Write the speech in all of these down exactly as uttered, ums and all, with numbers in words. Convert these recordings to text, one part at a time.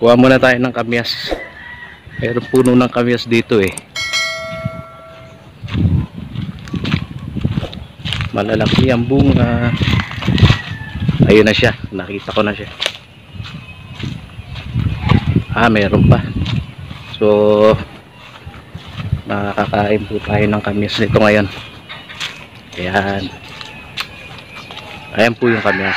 Kuha muna tayo ng kamyas. Meron puno ng kamyas dito eh. Malalaki ang bunga. Ayun na siya, nakita ko na siya. Ah, meron pa. So makakain po tayo ng kamyas nito ngayon. Ayan. Ayan po yung kamyas.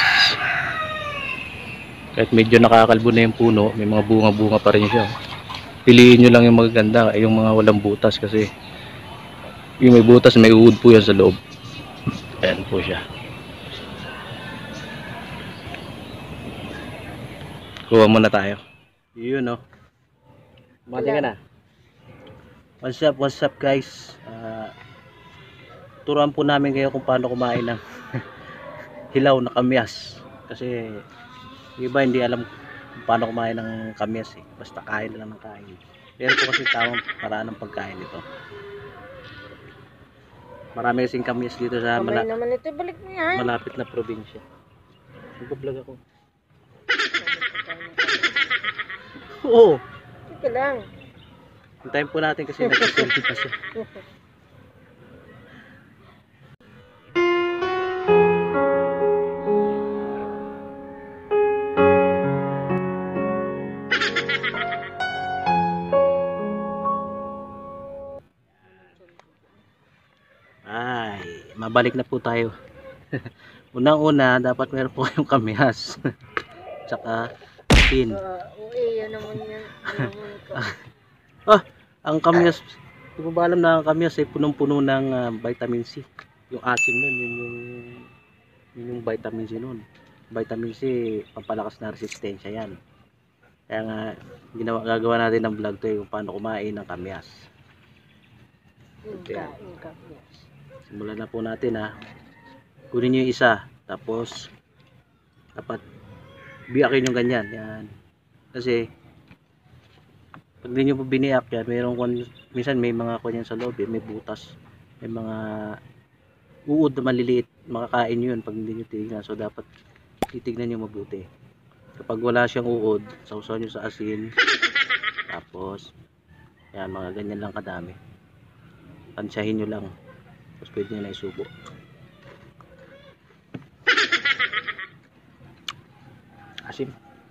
Kahit medyo nakakalbo na yung puno, may mga bunga-bunga pa rin siya. Piliin nyo lang yung magaganda, yung mga walang butas, kasi yung may butas, may uod po yan sa loob. Ayan po siya. Kuha muna tayo. Yun o. Mati ka na. What's up, what's up guys? Uh, turuan po namin kayo kung paano kumain ng hilaw na kamyas. Kasi yung iba hindi alam kung paano kumain ng kamyas eh. Basta kain lang ng kain. Pero po kasi tamang paraan ng pagkain ito. Marami kasing kamyas dito sa mala naman ito, balik mo yan. malapit na probinsya. Nag-vlog ako. Oo. Sige lang. Hintayin po natin kasi nag-selfie pa siya. Ay, mabalik na po tayo. Unang-una, dapat meron po kayong kamyas. Tsaka pin. Uh, uwi, yan naman yan. Ah, ang kamyas, hindi ko ba alam na ang kamyas ay punong-puno ng uh, vitamin C. Yung asim nun, yun yung, yun yung vitamin C nun. Vitamin C, pampalakas na resistensya yan. Kaya nga, ginawa, gagawa natin ng vlog to yung paano kumain ng kamyas. Inka, inka, yes. Simulan na po natin ha. Kunin nyo yung isa, tapos dapat biyakin yung ganyan. Yan. Kasi pag hindi nyo po biniyak yan, mayroong, minsan may mga kanyan sa loob, eh, may butas, may mga uod na maliliit, makakain nyo yun pag hindi nyo titignan. So dapat titignan nyo mabuti. Kapag wala siyang uod, sausaw nyo sa asin, tapos yan, mga ganyan lang kadami. Tansyahin nyo lang, tapos pwede nyo na isubo. Asim,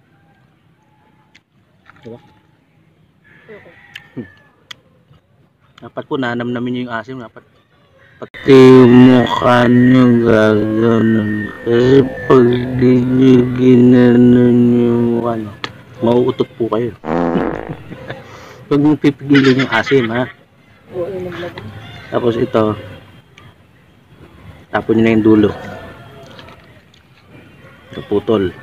diba? Okay. Hmm. Dapat po nanamnamin nyo yung asim. Dapat pati mukha nyo gagawin. Kasi pag di nyo ginanon yung mukha nyo, mauutot po kayo. Huwag nyo pipigilin yung asim ha. Tapos ito, tapon nyo na yung dulo. Naputol.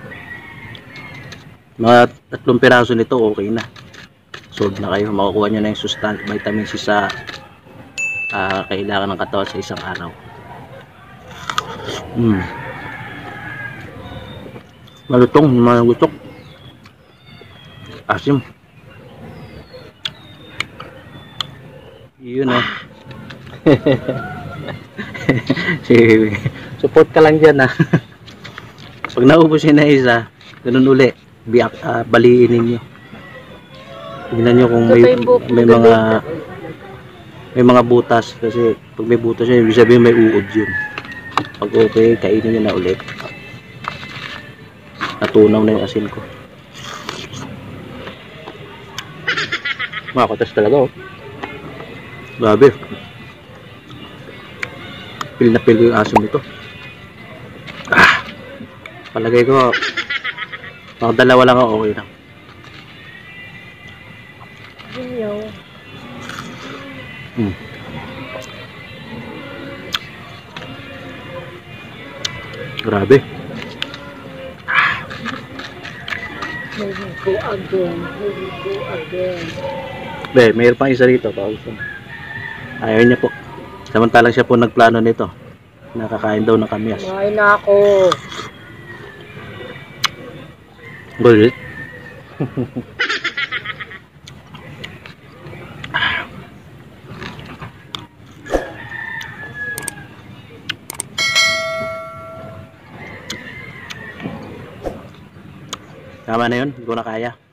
Mga tatlong piraso nito okay na. Solve na kayo. Makukuha nyo na yung sustansya, vitamin C sa uh, kailangan ng katawan sa isang araw. Hmm. Malutong, malutok. Asim. Yun o. Support ka lang dyan ha. Pag naubos yun na isa, ganun uli. Biyak, uh, baliin ninyo. Tingnan nyo kung may, may mga may mga butas, kasi pag may butas yun, ibig sabihin may uod yun. Pag okay, kainin nyo na ulit. Natunaw na yung asin ko. Makakotas talaga oh. Grabe. Pil na pil yung asin nito. Ah, palagay ko mga dalawa lang ako, okay lang. Hmm. Grabe. Here we go again. Here we go again. Be, mayroon pang isa rito. Ayaw niya po. Samantalang siya po nagplano nito. Nakakain daw ng kamyas. Kumain na ako. Good. Tama na yun, hindi ko na kaya.